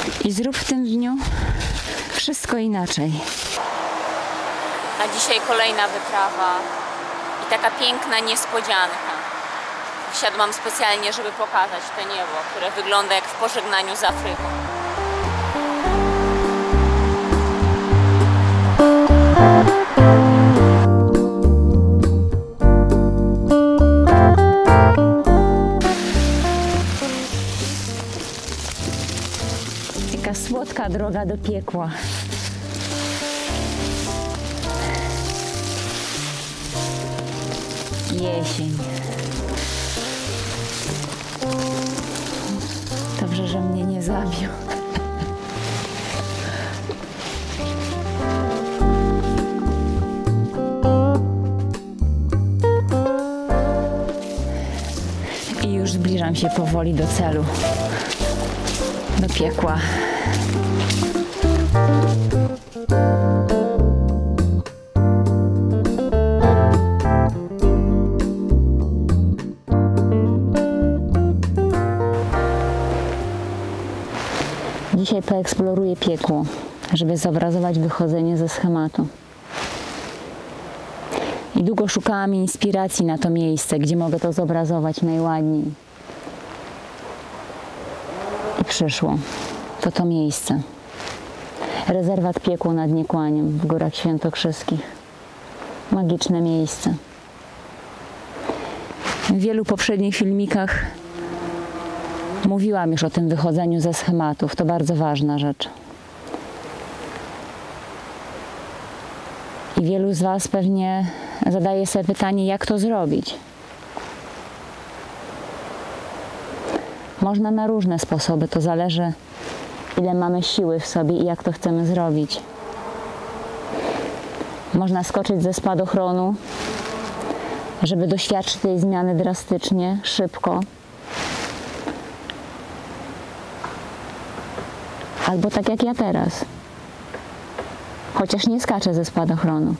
I zrób w tym dniu wszystko inaczej. A dzisiaj kolejna wyprawa i taka piękna niespodzianka. Wsiadłam specjalnie, żeby pokazać to niebo, które wygląda jak w pożegnaniu z Afryką. Taka słodka droga do piekła. Jesień. Dobrze, że mnie nie zawiódł. I już zbliżam się powoli do celu. Do piekła. Dzisiaj poeksploruję piekło, żeby zobrazować wychodzenie ze schematu. I długo szukałam inspiracji na to miejsce, gdzie mogę to zobrazować najładniej. I przyszło. To miejsce. Rezerwat Piekło nad Niekłaniem w Górach Świętokrzyskich. Magiczne miejsce. W wielu poprzednich filmikach mówiłam już o tym wychodzeniu ze schematów. To bardzo ważna rzecz. I wielu z Was pewnie zadaje sobie pytanie, jak to zrobić. Można na różne sposoby. To zależy, ile mamy siły w sobie i jak to chcemy zrobić. Można skoczyć ze spadochronu, żeby doświadczyć tej zmiany drastycznie, szybko. Albo tak jak ja teraz. Chociaż nie skaczę ze spadochronu.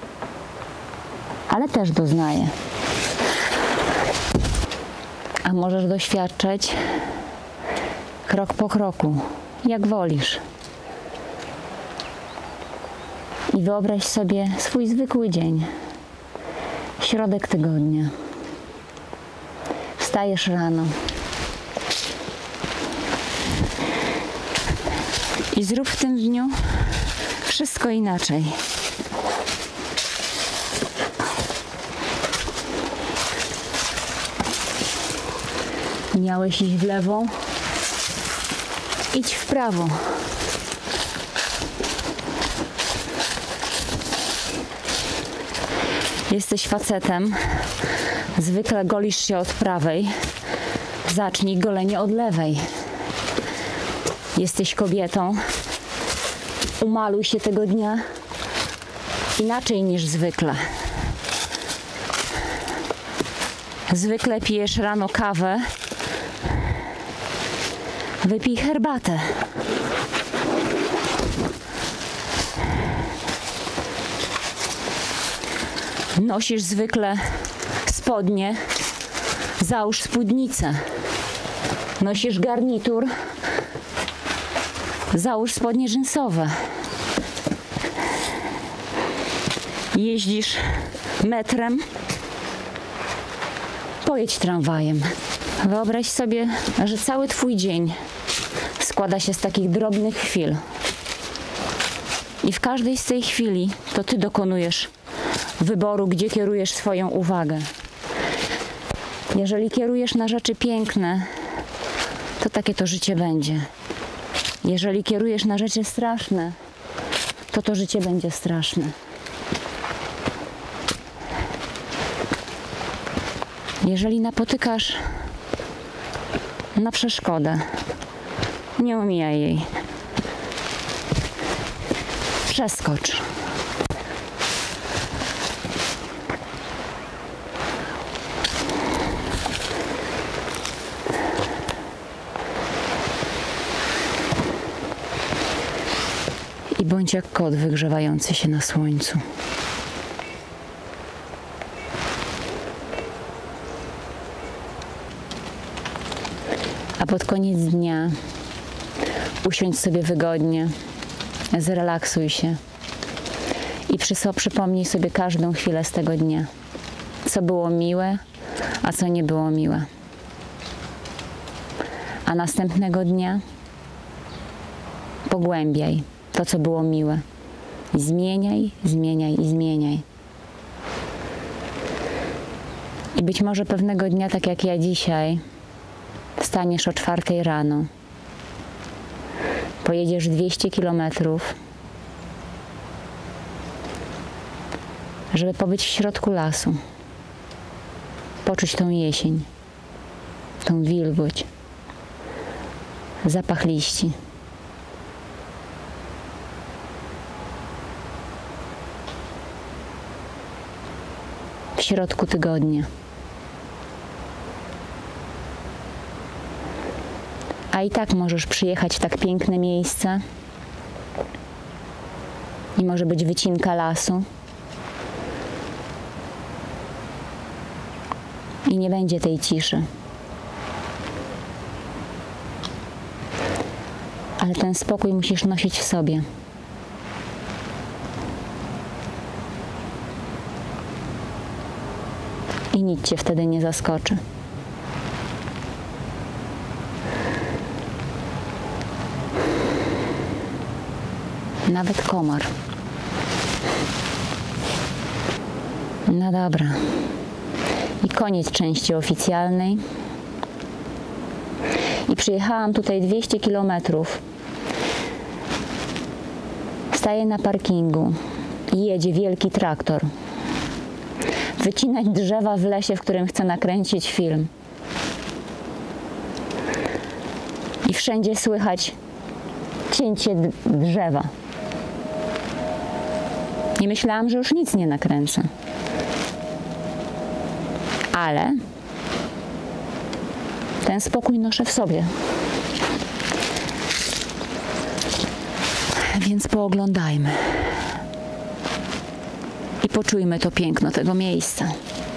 Ale też doznaję. A możesz doświadczać krok po kroku, jak wolisz. I wyobraź sobie swój zwykły dzień. Środek tygodnia. Wstajesz rano. I zrób w tym dniu wszystko inaczej. Miałeś iść w lewo, idź w prawo. Jesteś facetem, zwykle golisz się od prawej, zacznij golenie od lewej. Jesteś kobietą, umaluj się tego dnia inaczej niż zwykle. Zwykle pijesz rano kawę, wypij herbatę. Nosisz zwykle spodnie, załóż spódnicę. Nosisz garnitur, załóż spodnie dżinsowe. Jeździsz metrem, pojedź tramwajem. Wyobraź sobie, że cały Twój dzień składa się z takich drobnych chwil. I w każdej z tej chwili to Ty dokonujesz wyboru, gdzie kierujesz swoją uwagę. Jeżeli kierujesz na rzeczy piękne, to takie to życie będzie. Jeżeli kierujesz na rzeczy straszne, to życie będzie straszne. Jeżeli napotykasz na przeszkodę, nie omijaj jej. Przeskocz. I bądź jak kot wygrzewający się na słońcu. A pod koniec dnia Usiądź sobie wygodnie, zrelaksuj się i przypomnij sobie każdą chwilę z tego dnia. Co było miłe, a co nie było miłe. A następnego dnia pogłębiaj to, co było miłe. I zmieniaj, zmieniaj i zmieniaj. I być może pewnego dnia, tak jak ja dzisiaj, wstaniesz o 4 rano. Pojedziesz 200 kilometrów, żeby pobyć w środku lasu. Poczuć tą jesień, tą wilgoć, zapach liści. W środku tygodnia. A i tak możesz przyjechać w tak piękne miejsce i może być wycinka lasu i nie będzie tej ciszy. Ale ten spokój musisz nosić w sobie. I nic cię wtedy nie zaskoczy. Nawet komar. No dobra. I koniec części oficjalnej. I przyjechałam tutaj 200 kilometrów. Staję na parkingu i jedzie wielki traktor. Wycinać drzewa w lesie, w którym chcę nakręcić film. I wszędzie słychać cięcie drzewa. I myślałam, że już nic nie nakręcę. Ale ten spokój noszę w sobie. Więc pooglądajmy. I poczujmy to piękno tego miejsca.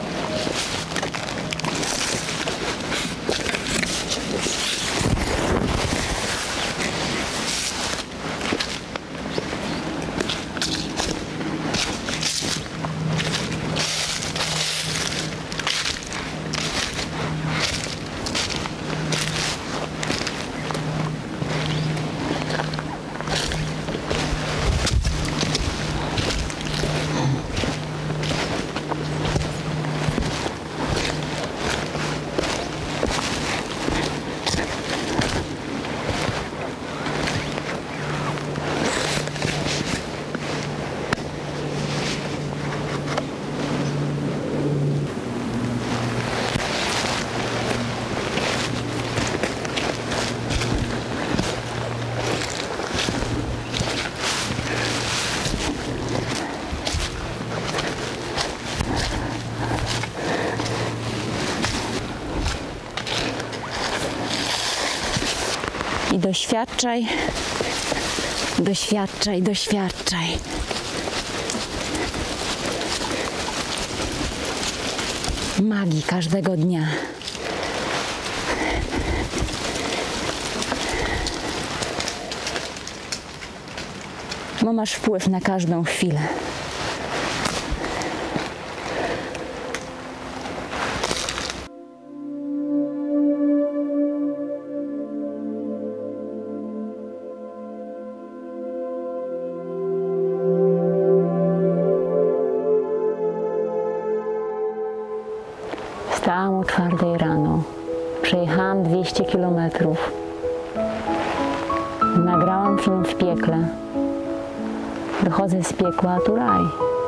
I doświadczaj, doświadczaj, doświadczaj. Magii każdego dnia. Bo masz wpływ na każdą chwilę. Wstałam o 4 rano. Przejechałam 200 kilometrów. Nagrałam film w piekle. Wychodzę z piekła, a tu raj.